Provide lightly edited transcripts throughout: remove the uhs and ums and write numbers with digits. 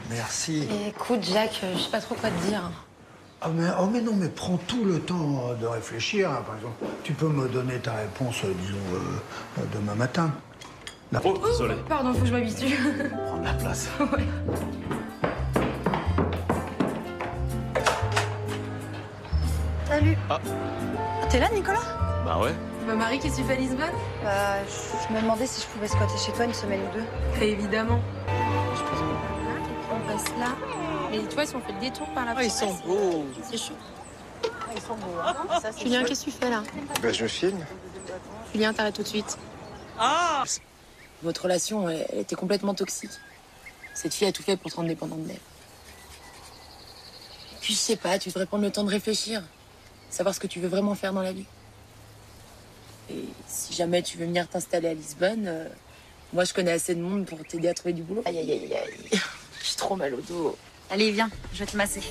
Merci. Écoute, Jacques, je sais pas trop quoi te dire. Oh mais non, mais prends tout le temps de réfléchir. Par exemple, tu peux me donner ta réponse, disons, demain matin. Oh, désolé. Pardon, faut que je m'habitue. Prendre la place. Ouais. Salut. Ah. T'es là, Nicolas? Bah ouais. Ma Marie, qu'est-ce que tu fais à Lisbonne? Bah, je me demandais si je pouvais squatter chez toi une semaine ou deux. Évidemment. Je pense qu'on passe là. Mais tu vois, si on fait le détour par là. Ah, ils sont beaux. C'est chaud. Ils sont beaux, hein. Ça, c'est Julien, sûr. qu'est-ce que tu fais là? Ben, je filme. Julien, t'arrêtes tout de suite. Ah! Votre relation, elle était complètement toxique. Cette fille a tout fait pour te rendre dépendante d'elle. Puis je sais pas, tu devrais prendre le temps de réfléchir. Savoir ce que tu veux vraiment faire dans la vie. Et si jamais tu veux venir t'installer à Lisbonne, moi je connais assez de monde pour t'aider à trouver du boulot. Aïe, aïe, aïe, aïe. J'ai trop mal au dos. Allez, viens, je vais te masser.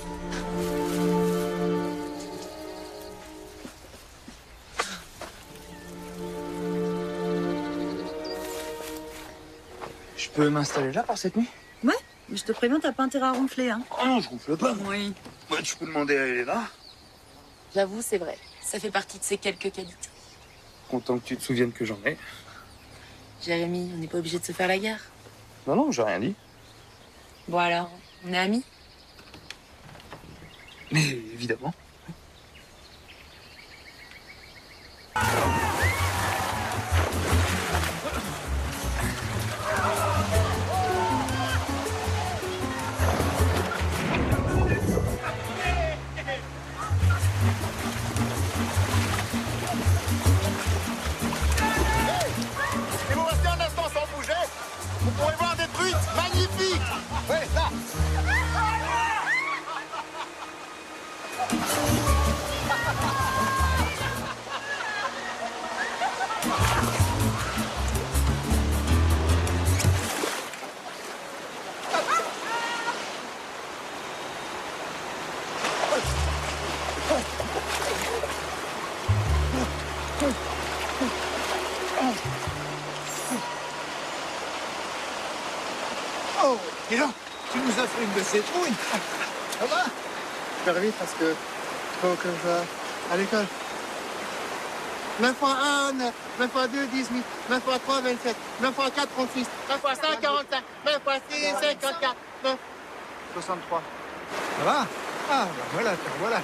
Je peux m'installer là pour cette nuit? Ouais, mais je te préviens, t'as pas intérêt à ronfler, hein. Oh non, je gonfle pas. Oui. Ouais, tu peux demander à Elena. J'avoue, c'est vrai. Ça fait partie de ses quelques qualités. Content que tu te souviennes que j'en ai. Jérémy, on n'est pas obligé de se faire la guerre. Non, non, j'ai rien dit. Bon alors, on est amis? Mais évidemment. Si vous restez un instant sans bouger, vous pourrez voir des trucs magnifiques. Ouais, là. Oh, dis donc, tu nous as fait une de ces trouilles. Ça va? Faire vite parce que faut que je vais à l'école. 9 fois 1, 9. 9 fois 2, 18. 9 fois 3, 27. 9 fois 4, 36. 9 fois 5, 45. 9 fois 6, 54. 9. 63. Ça va? Ah, ben voilà, voilà.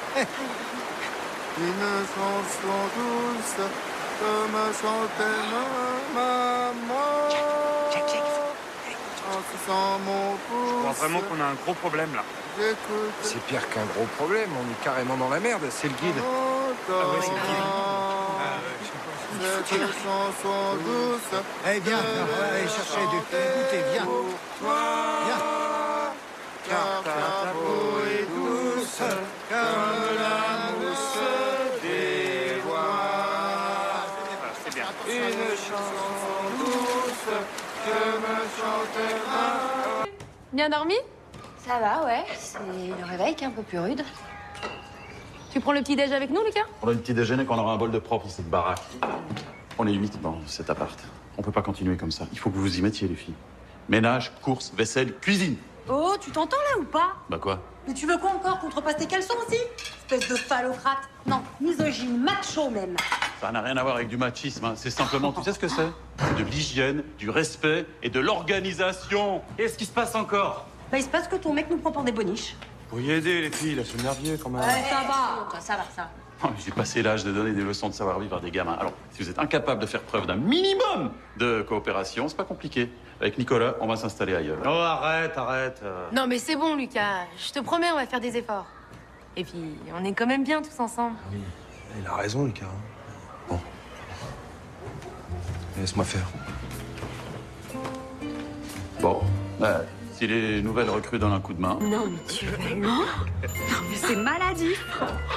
Une chanson douce comme chantait ma maman. En suçant mon pouce. Je crois vraiment qu'on a un gros problème là. J'écoute. C'est pire qu'un gros problème, on est carrément dans la merde, c'est le guide. Ouais, c'est cette chanson douce. Eh viens, on va aller chercher du goûter, viens. Viens. Car ta peau est douce comme la mousse des bois. C'est bien. Une chanson douce que me chantait ma... Bien dormi? Ça va, ouais. C'est le réveil qui est un peu plus rude. Tu prends le petit-déj avec nous, Lucas? On a une petite déjeuner qu'on aura un bol de propre dans cette baraque. On est 8 dans cet appart. On peut pas continuer comme ça. Il faut que vous vous y mettiez, les filles. Ménage, course, vaisselle, cuisine. Oh, tu t'entends là ou pas? Bah quoi? Mais tu veux quoi encore? Qu'on te repasse tes caleçons aussi? Espèce de phallocrate. Non, misogyne, macho même. Ça n'a rien à voir avec du machisme, hein. C'est simplement, tu sais ce que c'est? C'est de l'hygiène, du respect et de l'organisation. Qu'est-ce qui se passe encore? Bah, il se passe que ton mec nous prend pour des boniches. Faut y aider les filles, là, c'est nerveux quand même. Ça va. Ça va, ça va. Oh, j'ai passé l'âge de donner des leçons de savoir-vivre à des gamins. Alors, si vous êtes incapable de faire preuve d'un minimum de coopération, c'est pas compliqué. Avec Nicolas, on va s'installer ailleurs. Oh, arrête, arrête. Non, mais c'est bon, Lucas. Je te promets, on va faire des efforts. Et puis, on est quand même bien tous ensemble. Oui, il a raison, Lucas. Bon. Laisse-moi faire. Bon, bah, si les nouvelles recrues donnent un coup de main. Non, mais tu vas loin. Non, mais c'est maladif.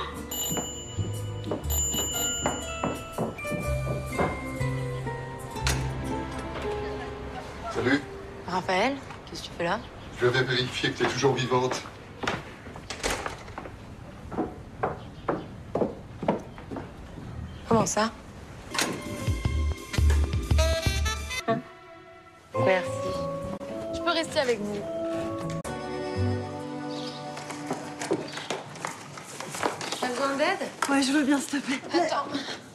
Salut, Raphaël, qu'est-ce que tu fais là? je vais vérifier que tu es toujours vivante. Comment ça? Merci. Je peux rester avec vous. t'aide? Ouais, je veux bien, s'il te plaît. Attends.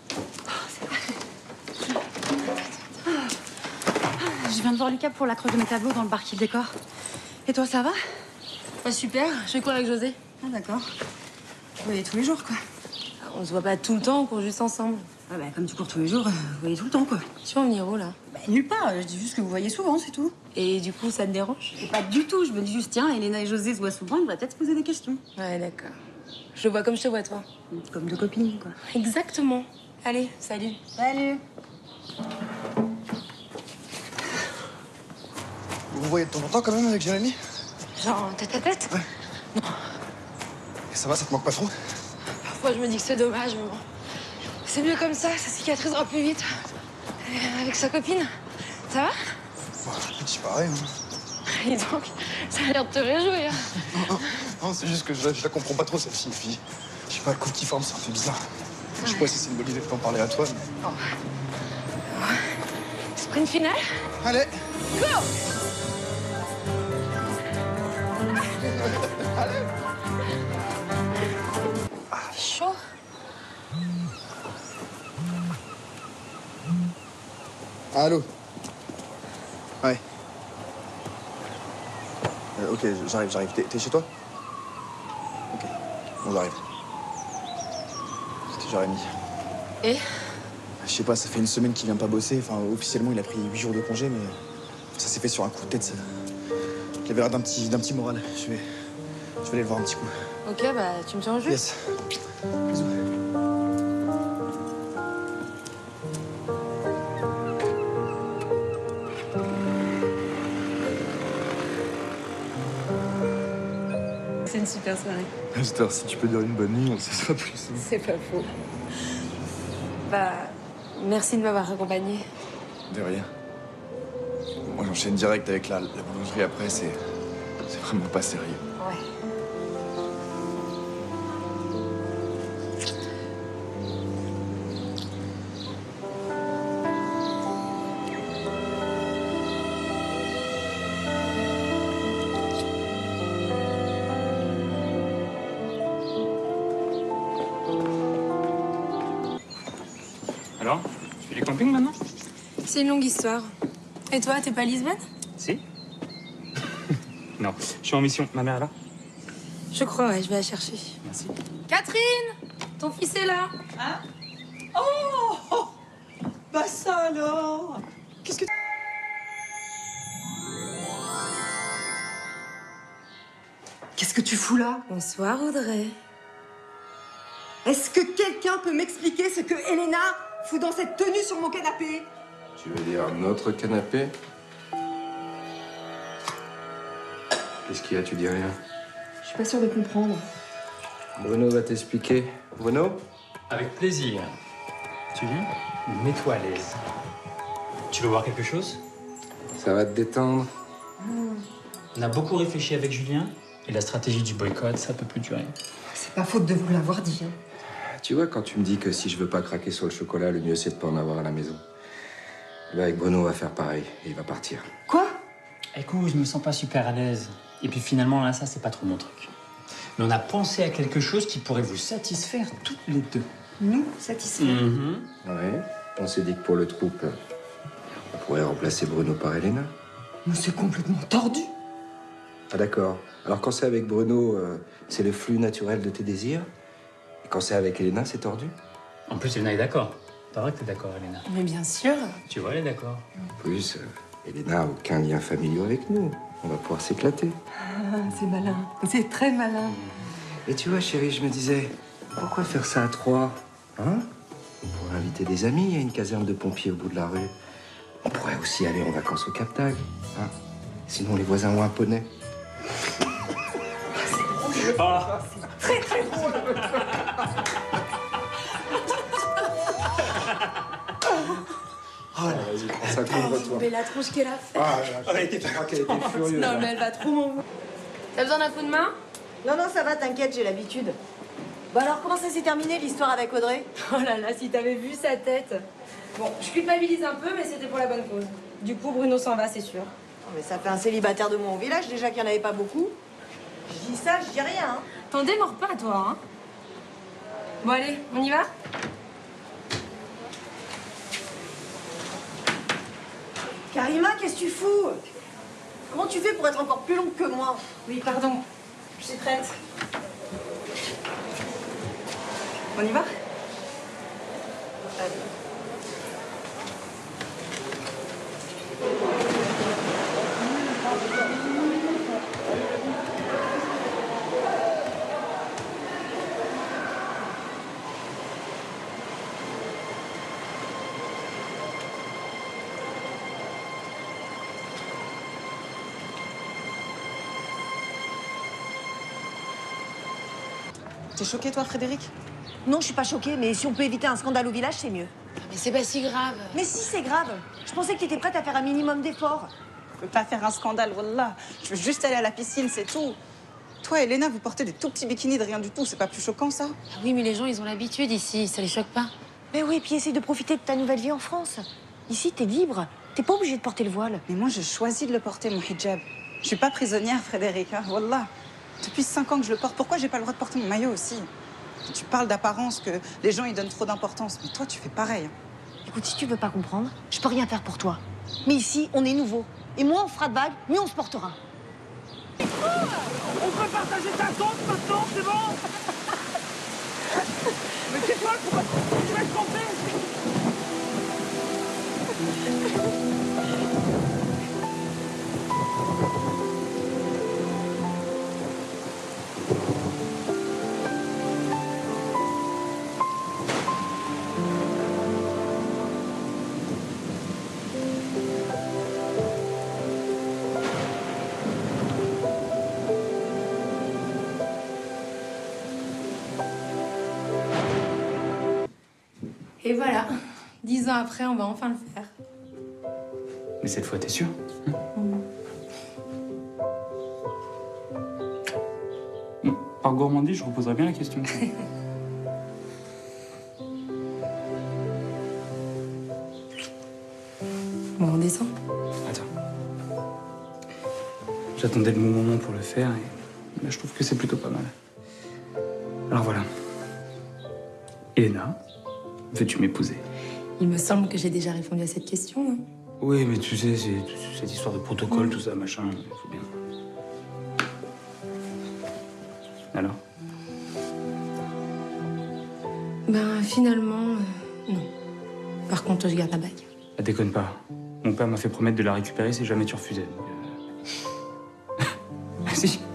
Je viens de voir Lucas pour la creuse de mes tableaux dans le bar qu'il décore. Et toi, ça va? Bah, super. Je fais quoi avec José? Ah, d'accord. Vous voyez tous les jours, quoi. On se voit pas tout le temps, on court juste ensemble. Ah bah, comme tu cours tous les jours, vous voyez tout le temps, quoi. Tu vas en venir où, là? Bah, nulle part. Je dis juste que vous voyez souvent, c'est tout. Et du coup, ça te dérange? Et pas du tout. Je me dis juste, tiens, Elena et José se voient souvent, ils vont peut-être se poser des questions. Ouais, d'accord. Je te vois comme je te vois, toi. Comme deux copines, quoi. Exactement. Allez, salut. Salut. Vous voyez de temps en temps quand même avec Jérémy? Genre, tête à tête? Ouais. Non. Et ça va, ça te manque pas trop? Parfois, je me dis que c'est dommage, mais bon. C'est mieux comme ça cicatrisera plus vite. Avec sa copine. Ça va? Bon, je dis pareil. Hein. Et donc, ça a l'air de te réjouir. Non, c'est juste que je la comprends pas trop, cette fille. Je sais pas, le couple qui forme, ça me fait bizarre. Je sais pas si c'est une bonne idée de t'en parler à toi, mais... Sprint final? Allez! Go! Chaud. Allô? Ouais. Ok, j'arrive. T'es chez toi? Ok. Bon, j'arrive. C'était Jérémy. Et? Je sais pas, ça fait une semaine qu'il vient pas bosser. Enfin, officiellement, il a pris 8 jours de congé, mais ça s'est fait sur un coup de tête. Ça. Il avait l'air d'un petit moral. Je vais aller le voir un petit coup. Ok, bah, tu me tiens au jus? Yes. Bisous. C'est une super soirée. Esther, si tu peux dire une bonne nuit, on se sera plus. C'est pas faux. Bah, merci de m'avoir accompagnée. De rien. Moi, j'enchaîne direct avec la boulangerie après, c'est vraiment pas sérieux. Ouais. Alors, tu fais du camping maintenant? C'est une longue histoire. Et toi, t'es pas à Lisbonne? Si. Non, je suis en mission. Ma mère est là? Je crois, ouais, je vais la chercher. Merci. Catherine! Ton fils est là. Hein? Oh! Bah ça alors! Qu'est-ce que... Qu'est-ce que tu fous là? Bonsoir, Audrey. Est-ce que quelqu'un peut m'expliquer ce que Elena fout dans cette tenue sur mon canapé? Tu veux dire notre canapé? Qu'est-ce qu'il y a? Tu dis rien? Je suis pas sûre de comprendre. Bruno va t'expliquer. Bruno? Avec plaisir. Tu viens? Mets-toi à l'aise. Tu veux voir quelque chose? Ça va te détendre? On a beaucoup réfléchi avec Julien et la stratégie du boycott, ça peut plus durer. C'est pas faute de vous l'avoir dit. Hein. Tu vois, quand tu me dis que si je veux pas craquer sur le chocolat, le mieux c'est de pas en avoir à la maison. Là, avec Bruno, on va faire pareil et il va partir. Quoi? Écoute, je me sens pas super à l'aise. Et puis finalement, là, ça, c'est pas trop mon truc. Mais on a pensé à quelque chose qui pourrait vous satisfaire toutes les deux. Nous satisfaits. Ouais. On s'est dit que pour le troupe, on pourrait remplacer Bruno par Elena. Mais c'est complètement tordu. Ah d'accord. Alors quand c'est avec Bruno, c'est le flux naturel de tes désirs. Et quand c'est avec Elena, c'est tordu. En plus, Elena est d'accord. C'est vrai que t'es d'accord, Elena. Mais bien sûr. Tu vois, elle est d'accord. En plus, Elena n'a aucun lien familial avec nous. On va pouvoir s'éclater. Ah, c'est malin. C'est très malin. Et tu vois, chérie, je me disais, pourquoi faire ça à 3? Hein? On pourrait inviter des amis, il y a une caserne de pompiers au bout de la rue. On pourrait aussi aller en vacances au Cap Tag. Hein? Sinon, les voisins ont un poney. Ah. Très, très drôle. Oh là, vas-y, prends ça, couvre-toi. Mais la tronche qu'elle a fait. Ah, je crois qu'elle était furieuse. Non, là. mais elle va trop m'en vouloir. T'as besoin d'un coup de main? Non, non, ça va, t'inquiète, j'ai l'habitude. Bon alors, comment ça s'est terminé, l'histoire avec Audrey? Oh là là, si t'avais vu sa tête. Bon, je culpabilise un peu, mais c'était pour la bonne cause. Du coup, Bruno s'en va, c'est sûr. Non, mais ça fait un célibataire de mon village, déjà qu'il n'y en avait pas beaucoup. Je dis ça, je dis rien, hein. T'en démords pas, toi, hein? Bon allez, on y va? Karima, qu'est-ce que tu fous? Comment tu fais pour être encore plus longue que moi? Oui, pardon. Je suis prête. On y va? Allez. T'es choquée, toi, Frédéric? Non, je suis pas choquée, mais si on peut éviter un scandale au village, c'est mieux. Mais c'est pas si grave. Mais si, c'est grave. Je pensais que t'étais prête à faire un minimum d'efforts. Je veux pas faire un scandale, wallah. Je veux juste aller à la piscine, c'est tout. Toi, Elena, vous portez des tout petits bikinis de rien du tout. C'est pas plus choquant, ça? Ah oui, mais les gens, ils ont l'habitude ici. Ça les choque pas. Mais oui, puis essaye de profiter de ta nouvelle vie en France. Ici, t'es libre. T'es pas obligée de porter le voile. Mais moi, je choisis de le porter, mon hijab. Je suis pas prisonnière, Frédéric, hein, wallah. Depuis 5 ans que je le porte, pourquoi j'ai pas le droit de porter mon maillot aussi? Tu parles d'apparence, que les gens, ils donnent trop d'importance. Mais toi, tu fais pareil. Écoute, si tu veux pas comprendre, je peux rien faire pour toi. Mais ici, on est nouveau. Et moins on fera de vagues, mieux on se portera. On peut partager ta compte maintenant, c'est bon? Mais c'est toi, pourquoi tu vas te tromper? Et voilà. 10 ans après, on va enfin le faire. Mais cette fois, t'es sûre Par gourmandise, je reposerai bien la question. Bon, on descend. Attends. J'attendais le bon moment pour le faire et là, je trouve que c'est plutôt pas mal. Alors voilà. Elena, veux-tu m'épouser? Il me semble que j'ai déjà répondu à cette question. Hein. Oui, mais tu sais, c'est cette histoire de protocole, tout ça, machin, il faut bien. Alors? Ben, finalement, non. Par contre, je garde la bague. Ah, déconne pas. Mon père m'a fait promettre de la récupérer si jamais tu refusais. Donc, Ah si.